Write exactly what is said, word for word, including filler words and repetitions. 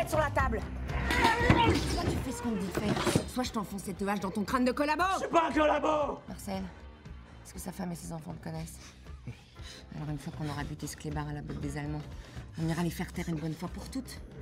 tête sur la table. Soit tu fais ce qu'on te dit de faire, soit je t'enfonce cette hache dans ton crâne de collabo. Je suis pas un collabo. Marcel, est-ce que sa femme et ses enfants te connaissent? Alors une fois qu'on aura buté ce clébard à la botte des Allemands, on ira les faire taire une bonne fois pour toutes.